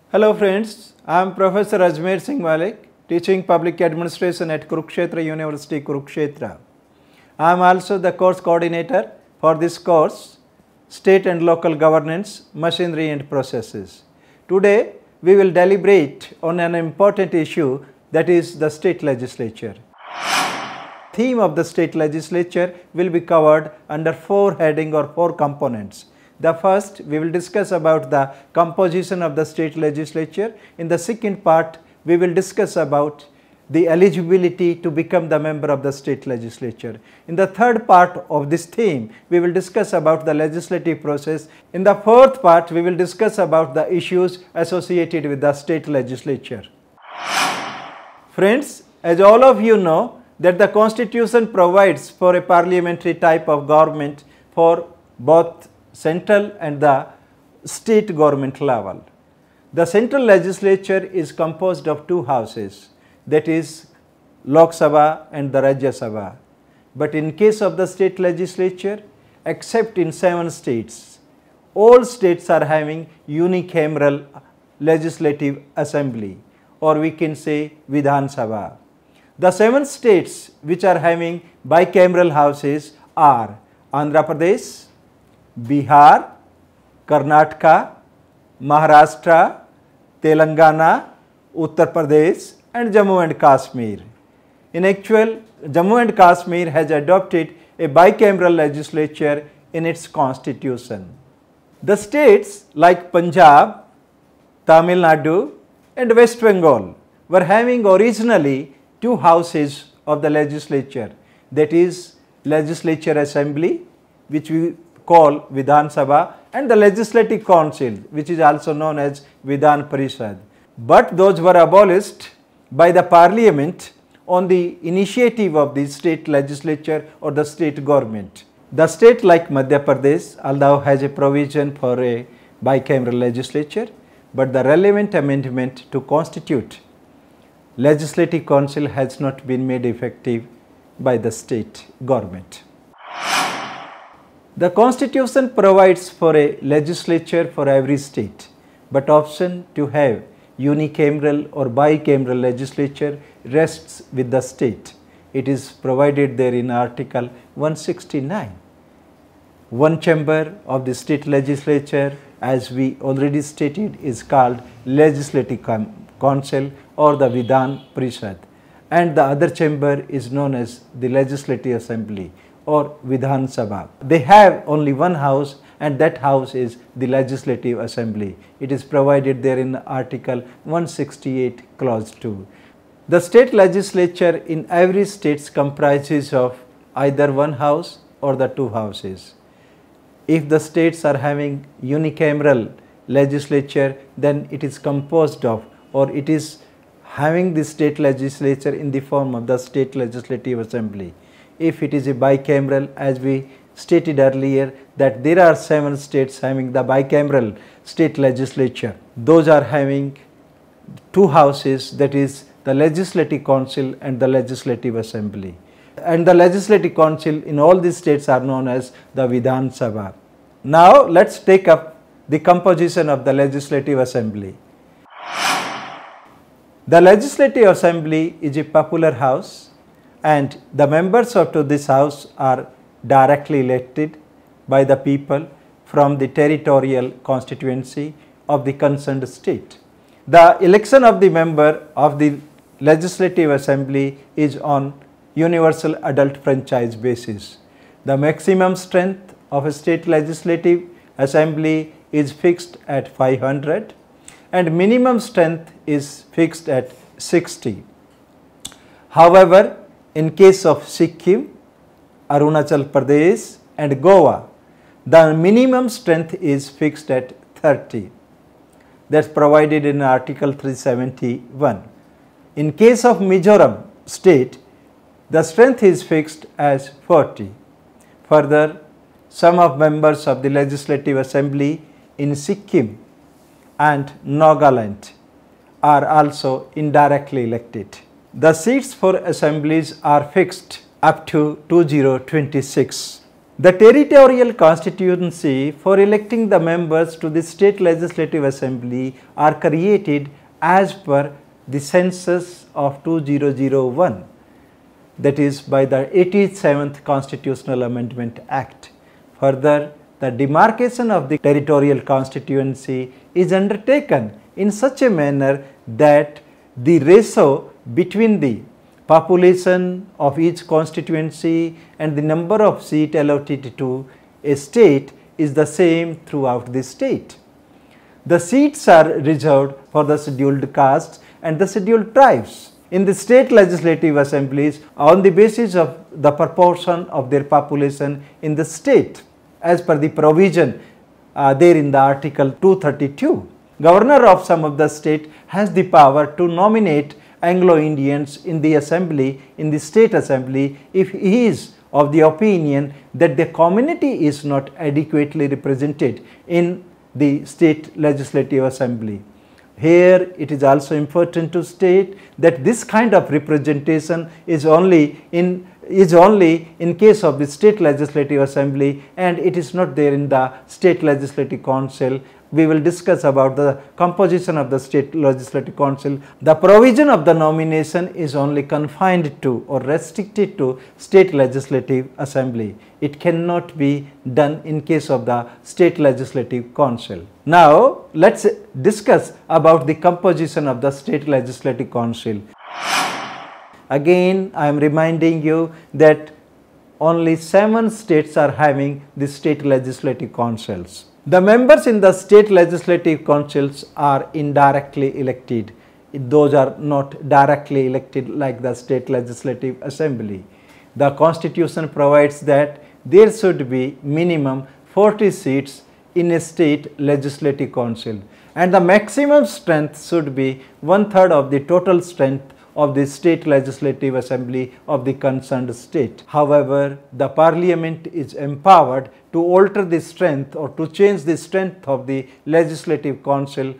Hello friends, I am Professor Ajmer Singh Malik, teaching Public Administration at Kurukshetra University, Kurukshetra. I am also the course coordinator for this course, State and Local Governance, Machinery and Processes. Today, we will deliberate on an important issue, that is the state legislature. Theme of the state legislature will be covered under four heading or four components. The first, we will discuss about the composition of the state legislature. In the second part, we will discuss about the eligibility to become the member of the state legislature. In the third part of this theme, we will discuss about the legislative process. In the fourth part, we will discuss about the issues associated with the state legislature. Friends, as all of you know, that the Constitution provides for a parliamentary type of government for both central and the state government level. The central legislature is composed of two houses, that is Lok Sabha and the Rajya Sabha. But in case of the state legislature, except in 7 states, all states are having unicameral legislative assembly, or we can say Vidhan Sabha. The 7 states which are having bicameral houses are Andhra Pradesh, Bihar, Karnataka, Maharashtra, Telangana, Uttar Pradesh and Jammu and Kashmir. In actual, Jammu and Kashmir has adopted a bicameral legislature in its constitution. The states like Punjab, Tamil Nadu and West Bengal were having originally 2 houses of the legislature, that is Legislature Assembly, which we call Vidhan Sabha, and the Legislative Council, which is also known as Vidhan Parishad. But those were abolished by the Parliament on the initiative of the state legislature or the state government. The state like Madhya Pradesh, although has a provision for a bicameral legislature, but the relevant amendment to constitute Legislative Council has not been made effective by the state government. The Constitution provides for a legislature for every state, but option to have unicameral or bicameral legislature rests with the state. It is provided there in Article 169. One chamber of the state legislature, as we already stated, is called Legislative Council or the Vidhan Parishad, and the other chamber is known as the Legislative Assembly or Vidhan Sabha. They have only one house, and that house is the Legislative Assembly. It is provided there in Article 168 Clause 2. The state legislature in every state comprises of either one house or the 2 houses. If the states are having unicameral legislature, then it is composed of, or it is having the state legislature in the form of the state legislative assembly. If it is a bicameral, as we stated earlier, that there are 7 states having the bicameral state legislature. Those are having 2 houses, that is the Legislative Council and the Legislative Assembly. And the Legislative Council in all these states are known as the Vidhan Sabha. Now let us take up the composition of the Legislative Assembly. The Legislative Assembly is a popular house, and the members of this house are directly elected by the people from the territorial constituency of the concerned state. The election of the member of the Legislative Assembly is on universal adult franchise basis. The maximum strength of a state legislative assembly is fixed at 500 and minimum strength is fixed at 60. However, in case of Sikkim, Arunachal Pradesh and Goa, the minimum strength is fixed at 30. That is provided in Article 371. In case of Mizoram state, the strength is fixed as 40. Further, some of members of the Legislative Assembly in Sikkim and Nagaland are also indirectly elected. The seats for assemblies are fixed up to 2026. The territorial constituency for electing the members to the State Legislative Assembly are created as per the census of 2001, that is by the 87th Constitutional Amendment Act. Further, the demarcation of the territorial constituency is undertaken in such a manner that the ratio between the population of each constituency and the number of seats allotted to a state is the same throughout the state. The seats are reserved for the scheduled castes and the scheduled tribes in the state legislative assemblies on the basis of the proportion of their population in the state, as per the provision there in the Article 232. Governor of some of the state has the power to nominate Anglo-Indians in the assembly, in the state assembly, if he is of the opinion that the community is not adequately represented in the state legislative assembly. Here it is also important to state that this kind of representation is only in case of the state legislative assembly, and it is not there in the state legislative council. We will discuss about the composition of the state legislative council. The provision of the nomination is only confined to or restricted to state legislative assembly. It cannot be done in case of the state legislative council. Now let us discuss about the composition of the state legislative council. Again, I am reminding you that only 7 states are having the state legislative councils. The members in the state legislative councils are indirectly elected. Those are not directly elected like the state legislative assembly. The constitution provides that there should be minimum 40 seats in a state legislative council, and the maximum strength should be 1/3 of the total strength of the state legislative assembly of the concerned state. However, the parliament is empowered to alter the strength or to change the strength of the legislative council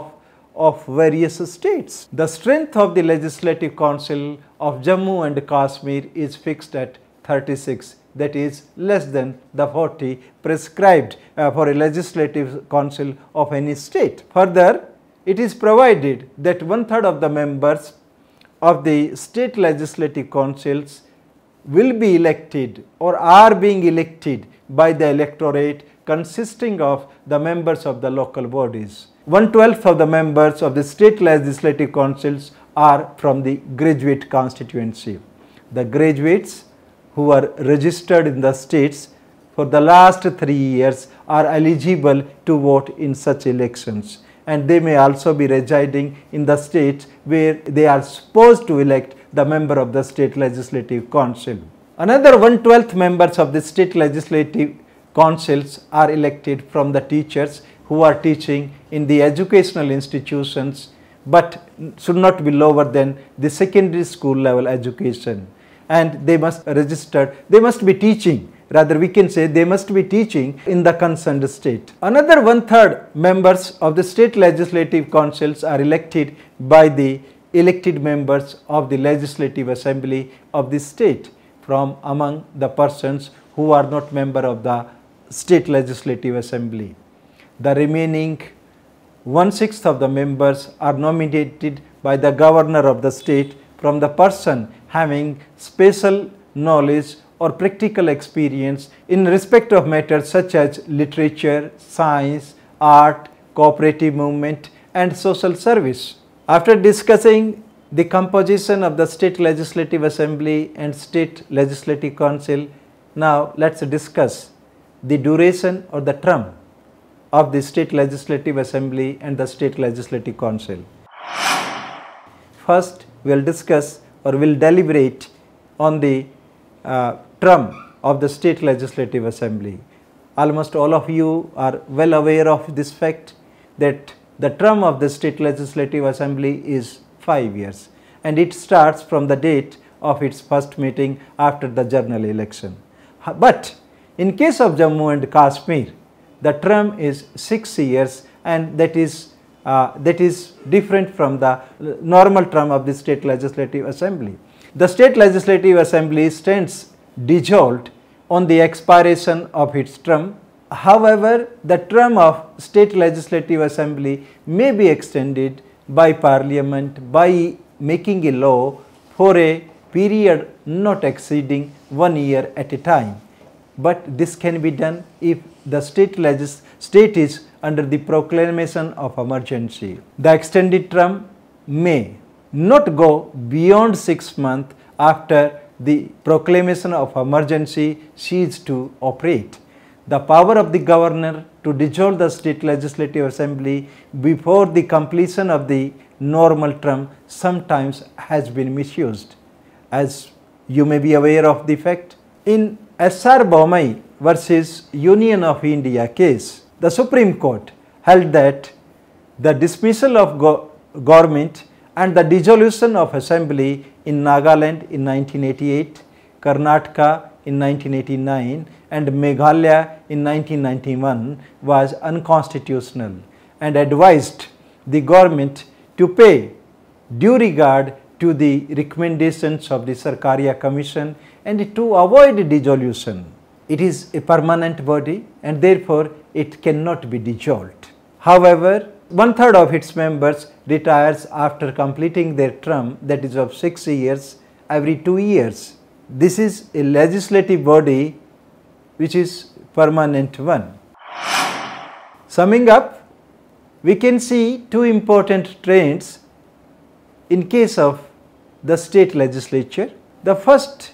of various states. The strength of the legislative council of Jammu and Kashmir is fixed at 36, that is less than the 40 prescribed for a legislative council of any state. Further, it is provided that 1/3 of the members of the state legislative councils will be elected or are being elected by the electorate consisting of the members of the local bodies. 1/12 of the members of the state legislative councils are from the graduate constituency. The graduates who are registered in the states for the last 3 years are eligible to vote in such elections, and they may also be residing in the states where they are supposed to elect the member of the state legislative council. Another 1/12 members of the state legislative councils are elected from the teachers who are teaching in the educational institutions, but should not be lower than the secondary school level education, and they must register, they must be teaching, rather we can say they must be teaching in the concerned state. Another 1/3 members of the state legislative councils are elected by the elected members of the legislative assembly of the state from among the persons who are not member of the state legislative assembly. The remaining 1/6 of the members are nominated by the governor of the state from the person having special knowledge or practical experience in respect of matters such as literature, science, art, cooperative movement and social service. After discussing the composition of the state legislative assembly and state legislative council, now let us discuss the duration or the term of the state legislative assembly and the state legislative council. First, we will discuss or will deliberate on the term of the state legislative assembly. Almost all of you are well aware of this fact that the term of the state legislative assembly is 5 years, and it starts from the date of its first meeting after the general election. But in case of Jammu and Kashmir, the term is 6 years, and that is different from the normal term of the state legislative assembly. The state legislative assembly stands dissolved on the expiration of its term. However, the term of State Legislative Assembly may be extended by Parliament by making a law for a period not exceeding 1 year at a time. But this can be done if the state is under the proclamation of emergency. The extended term may not go beyond 6 months after the proclamation of emergency ceased to operate. The power of the governor to dissolve the State Legislative Assembly before the completion of the normal term sometimes has been misused. As you may be aware of the fact, in S.R. Bommai versus Union of India case, the Supreme Court held that the dismissal of government and the dissolution of assembly in Nagaland in 1988, Karnataka in 1989 and Meghalaya in 1991 was unconstitutional and advised the government to pay due regard to the recommendations of the Sarkaria Commission and to avoid dissolution. It is a permanent body and therefore it cannot be dissolved. However, 1/3 of its members retires after completing their term, that is of 6 years, every 2 years. This is a legislative body which is permanent one. Summing up, we can see two important trends in case of the state legislature. The first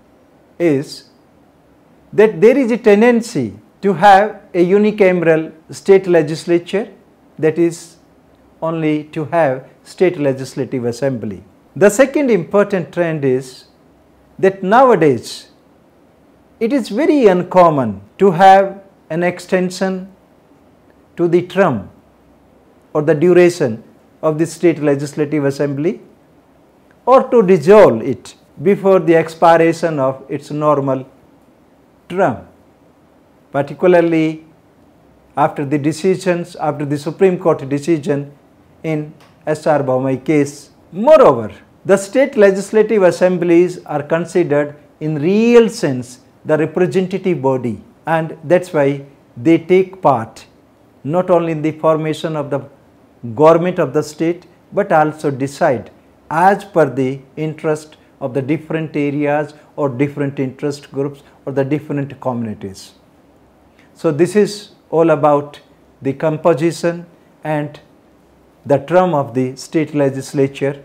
is that there is a tendency to have a unicameral state legislature, that is only to have state legislative assembly. The second important trend is that nowadays it is very uncommon to have an extension to the term or the duration of the state legislative assembly or to dissolve it before the expiration of its normal term, particularly after the decisions, after the Supreme Court decision in S.R. Bommai case. Moreover, the state legislative assemblies are considered in real sense the representative body, and that is why they take part not only in the formation of the government of the state, but also decide as per the interest of the different areas or different interest groups or the different communities. So, this is all about the composition and the term of the state legislature.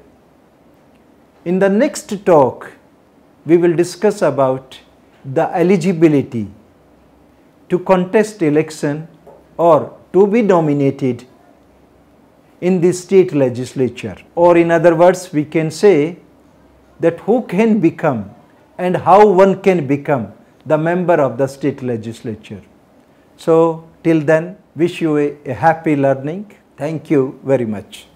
In the next talk, we will discuss about the eligibility to contest election or to be nominated in the state legislature, or in other words we can say that who can become and how one can become the member of the state legislature. So, till then, wish you a happy learning. Thank you very much.